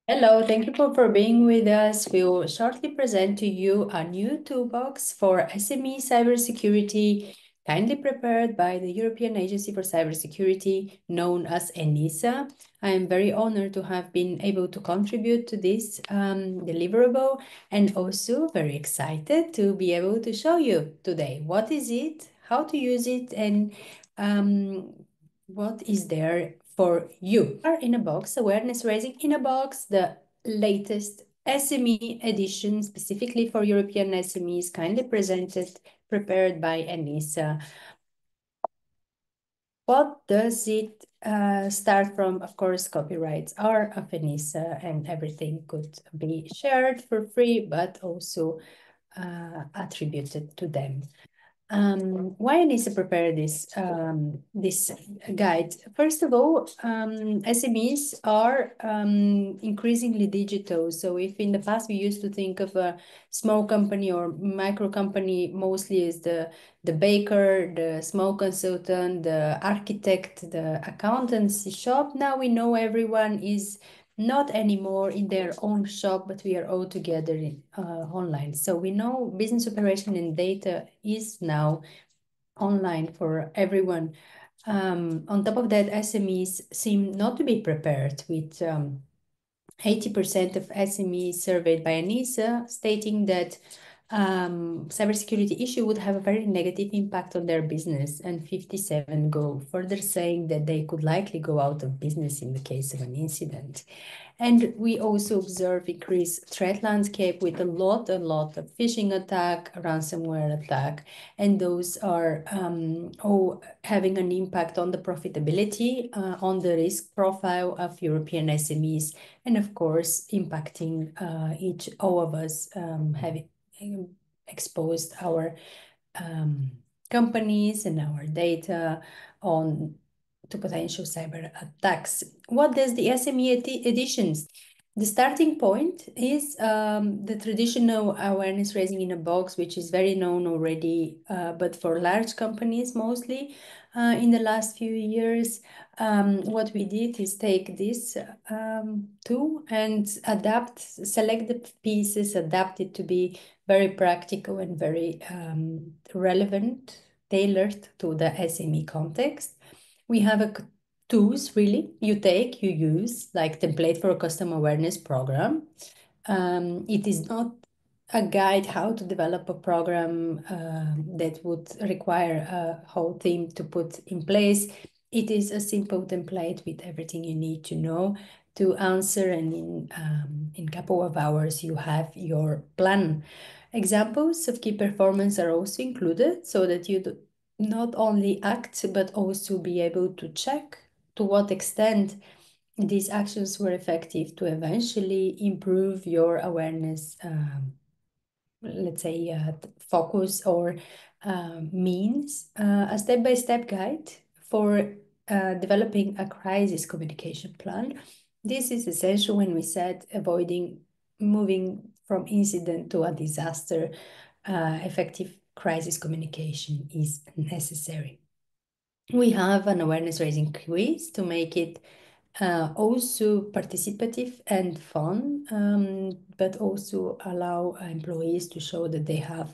Hello, thank you for being with us. We will shortly present to you a new toolbox for SME cybersecurity, kindly prepared by the European Agency for Cybersecurity, known as ENISA. I am very honored to have been able to contribute to this deliverable, and also very excited to be able to show you today what is it, how to use it, and what is there for you. AR-in-a-Box, awareness raising in a box, the latest SME edition specifically for European SMEs, kindly prepared by ENISA. What does it start from? Of course, copyrights are of ENISA and everything could be shared for free, but also attributed to them. Why I need to prepare this guide? First of all, SMEs are increasingly digital. So if in the past we used to think of a small company or micro company mostly as the baker, the small consultant, the architect, the accountancy shop, now we know everyone is not anymore in their own shop, but we are all together online. So we know business operation and data is now online for everyone. On top of that, SMEs seem not to be prepared with 80% of SMEs surveyed by ENISA stating that cybersecurity issue would have a very negative impact on their business, and 57 go further saying that they could likely go out of business in the case of an incident. And we also observe increased threat landscape with a lot of phishing attack, ransomware attack, and those are all having an impact on the profitability, on the risk profile of European SMEs, and of course impacting all of us having exposed our companies and our data on to potential cyber attacks. What does the SME editions? The starting point is the traditional awareness raising in a box, which is very known already, but for large companies mostly. In the last few years, what we did is take this tool and select the pieces, adapt it to be very practical and very relevant, tailored to the SME context. We have tools really you use like template for a custom awareness program. It is not a guide how to develop a program that would require a whole team to put in place. It is a simple template with everything you need to know to answer, and in couple of hours you have your plan. Examples of key performance are also included so that you not only act but also be able to check to what extent these actions were effective to eventually improve your awareness, let's say, focus or means. A step-by-step guide for developing a crisis communication plan. This is essential when we said avoiding moving from incident to a disaster. Effective crisis communication is necessary. We have an awareness raising quiz to make it also participative and fun, but also allow employees to show that they have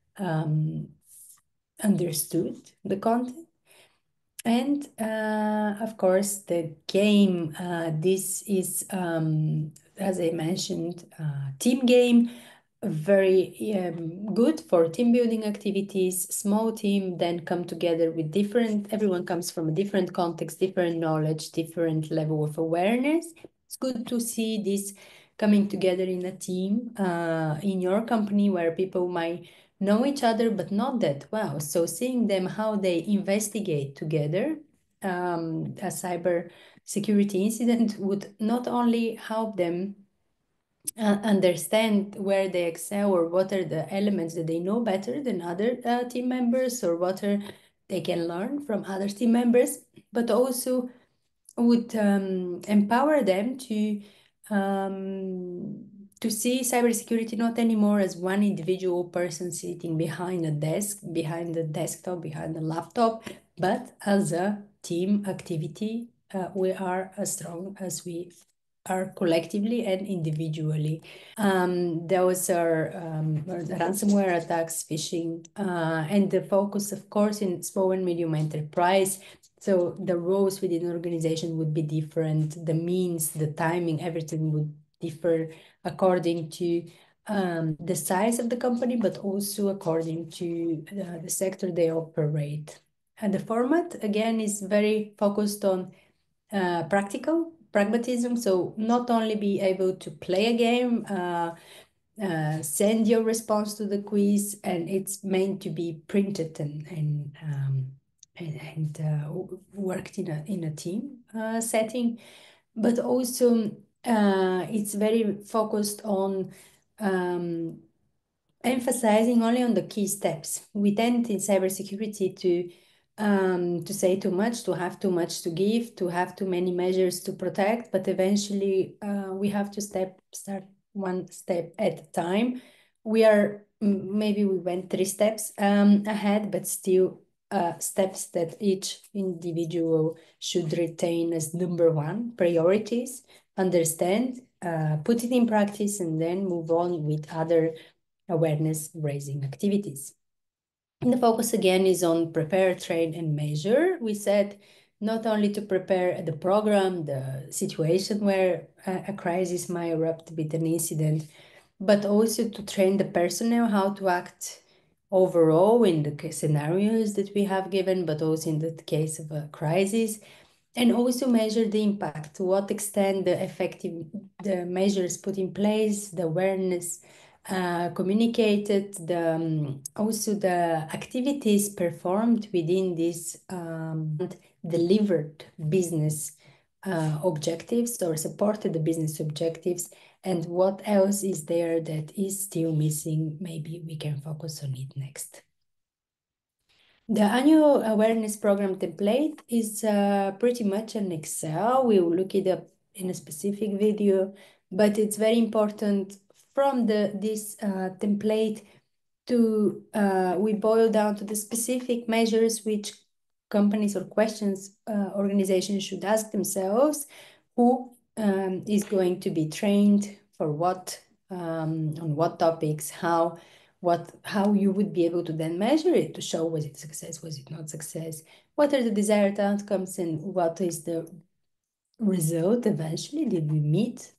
understood the content. And of course, the game, this is, as I mentioned, team game, very good for team building activities. Small team then come together with everyone comes from a different context, different knowledge, different level of awareness. It's good to see this coming together in a team in your company where people might know each other but not that well. So seeing them how they investigate together a cyber security incident would not only help them understand where they excel or what are the elements that they know better than other team members, or they can learn from other team members, but also would empower them to see cybersecurity not anymore as one individual person sitting behind a desk, behind the desktop, behind the laptop, but as a team activity. We are as strong as we are collectively and individually. Those are ransomware attacks, phishing, and the focus, of course, in small and medium enterprise. So the roles within the organization would be different. The means, the timing, everything would differ according to the size of the company, but also according to the sector they operate. And the format, again, is very focused on pragmatism. So not only be able to play a game, send your response to the quiz, and it's meant to be printed and worked in a team setting, but also it's very focused on emphasizing only on the key steps. We tend in cybersecurity to say too much, to have too much to give, to have too many measures to protect, but eventually we have to start one step at a time. We are maybe we went 3 steps ahead, but still steps that each individual should retain as number one priorities, understand, put it in practice, and then move on with other awareness raising activities. And the focus again is on prepare, train, and measure. We said not only to prepare the program, the situation where a crisis might erupt with an incident, but also to train the personnel how to act overall in the scenarios that we have given, but also in the case of a crisis, and also measure the impact, to what extent the measures put in place, the awareness communicated, also the activities performed within this delivered business objectives or supported the business objectives, and what else is there that is still missing. Maybe we can focus on it next. The annual awareness program template is pretty much an Excel. We will look it up in a specific video, but it's very important from this template to we boil down to the specific measures which companies or questions organizations should ask themselves. Who is going to be trained for what, on what topics, how you would be able to then measure it to show, was it success, was it not success, what are the desired outcomes, and what is the result eventually. Did we meet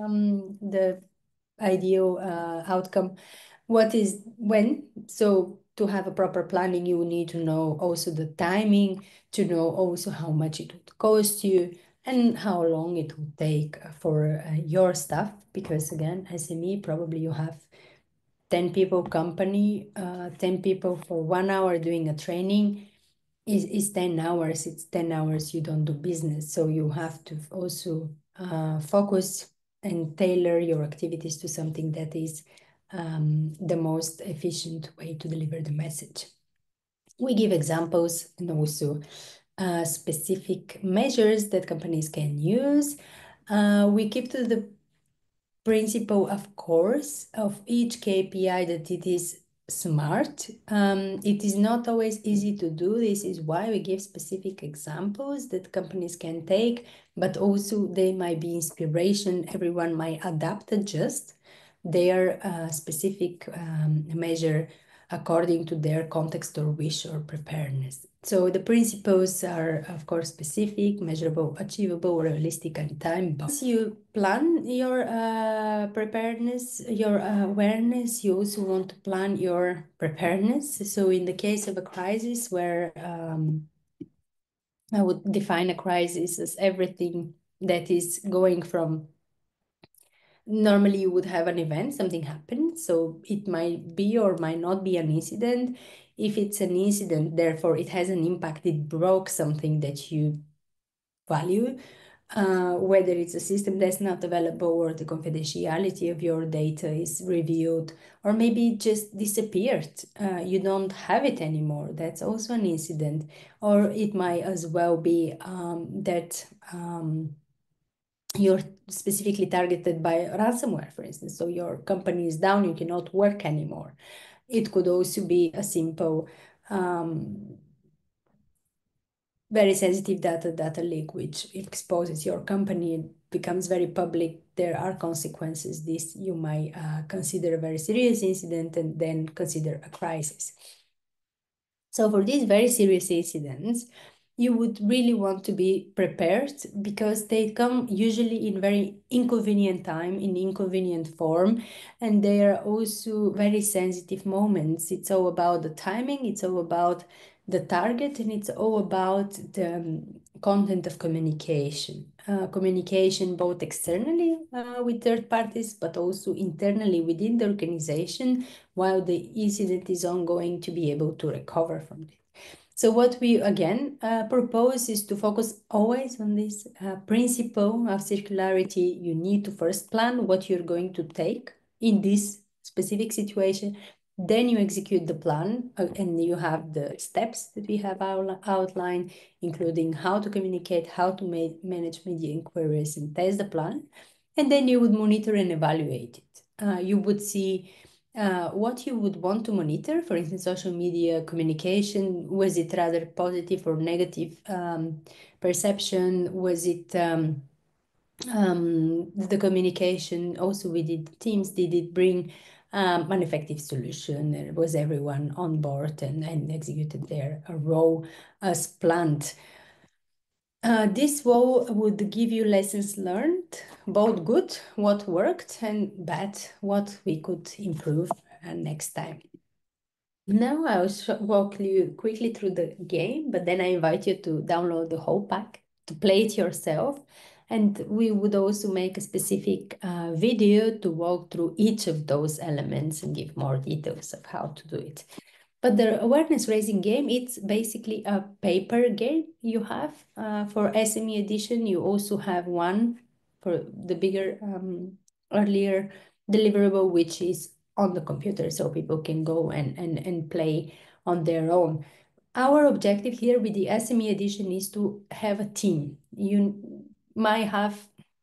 the ideal outcome? What is when? So to have a proper planning, you need to know also the timing, to know also how much it would cost you and how long it would take for your staff. Because again, SME, probably you have 10 people company, 10 people for 1 hour doing a training is 10 hours. It's 10 hours you don't do business. So you have to also focus and tailor your activities to something that is the most efficient way to deliver the message. We give examples and also specific measures that companies can use. We keep to the principle, of course, of each KPI that it is smart. It is not always easy to do. This is why we give specific examples that companies can take, but also they might be inspiration. Everyone might adapt, adjust their specific measure according to their context or wish or preparedness. So the principles are, of course, specific, measurable, achievable, realistic, and time-bound. Once you plan your preparedness, your awareness, you also want to plan your preparedness. So in the case of a crisis where I would define a crisis as everything that is going from normally you would have an event, something happened, so it might be or might not be an incident. If it's an incident, therefore it has an impact, it broke something that you value, whether it's a system that's not available or the confidentiality of your data is revealed, or maybe it just disappeared. You don't have it anymore. That's also an incident. Or it might as well be that you're specifically targeted by ransomware, for instance. So your company is down, you cannot work anymore. It could also be a simple very sensitive data leak, which exposes your company, it becomes very public, there are consequences. This you might consider a very serious incident and then consider a crisis. So for these very serious incidents, you would really want to be prepared because they come usually in very inconvenient time, in inconvenient form, and they are also very sensitive moments. It's all about the timing, it's all about the target, and it's all about the content of communication. Communication both externally with third parties, but also internally within the organization while the incident is ongoing, to be able to recover from it. So what we again propose is to focus always on this principle of circularity. You need to first plan what you're going to take in this specific situation. Then you execute the plan and you have the steps that we have outlined, including how to communicate, how to manage media inquiries and test the plan. And then you would monitor and evaluate it. You would see what you would want to monitor, for instance, social media communication. Was it rather positive or negative perception? Was it the communication also within the teams? Did it bring an effective solution? Was everyone on board and executed their role as planned? This would give you lessons learned, both good, what worked, and bad, what we could improve next time. Now I'll walk you quickly through the game, but then I invite you to download the whole pack to play it yourself. And we would also make a specific video to walk through each of those elements and give more details of how to do it. But the awareness raising game, it's basically a paper game you have for SME edition. You also have one for the bigger, earlier deliverable, which is on the computer, so people can go and play on their own. Our objective here with the SME edition is to have a team. You might have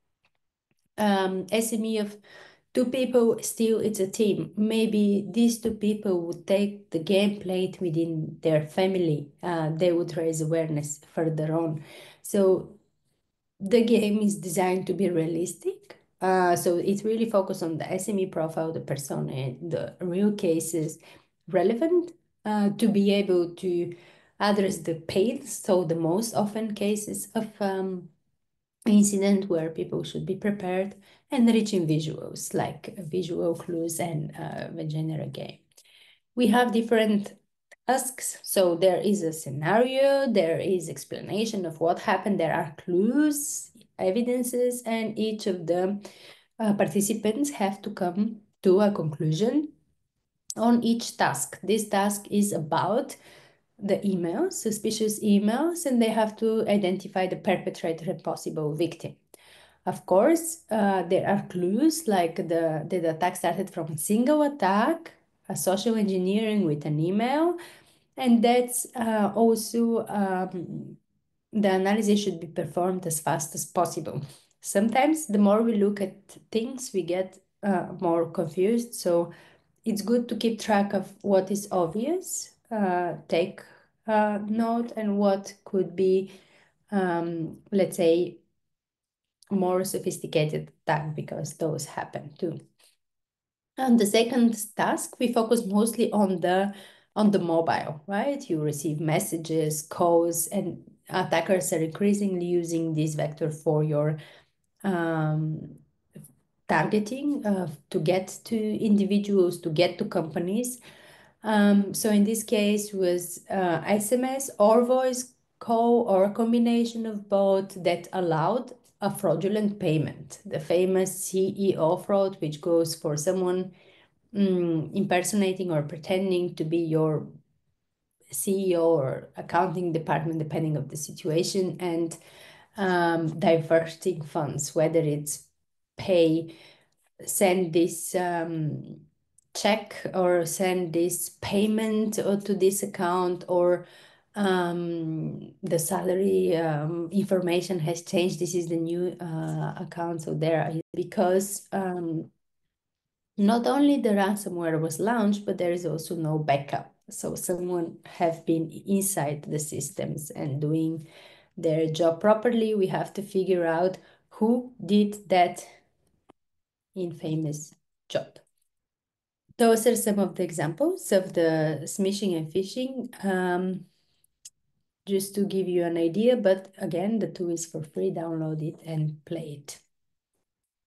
SME of two people, still it's a team. Maybe these two people would take the game played within their family. They would raise awareness further on. So the game is designed to be realistic. So it's really focused on the SME profile, the persona, the real cases relevant to be able to address the pains, so the most often cases of incident where people should be prepared, and reaching visuals like visual clues and the general game. We have different tasks. So there is a scenario, there is explanation of what happened, there are clues, evidences, and each of the participants have to come to a conclusion on each task. This task is about the emails, suspicious emails, and they have to identify the perpetrator and possible victim. Of course, there are clues like the attack started from a single attack, a social engineering with an email, and that's also the analysis should be performed as fast as possible. Sometimes the more we look at things, we get more confused. So it's good to keep track of what is obvious, take note, and what could be, let's say, more sophisticated attack, because those happen too. And the second task, we focus mostly on the mobile, right? You receive messages, calls, and attackers are increasingly using this vector for your targeting to get to individuals, to get to companies. So in this case was SMS or voice call or a combination of both that allowed a fraudulent payment. The famous CEO fraud, which goes for someone impersonating or pretending to be your CEO or accounting department, depending of the situation, and diverting funds, whether it's send this check or send this payment to this account, or the salary information has changed. This is the new account. So there, because not only the ransomware was launched, but there is also no backup. So someone have been inside the systems and doing their job properly. We have to figure out who did that infamous job. Those are some of the examples of the smishing and phishing. Just to give you an idea, but again, the tool is for free. Download it and play it.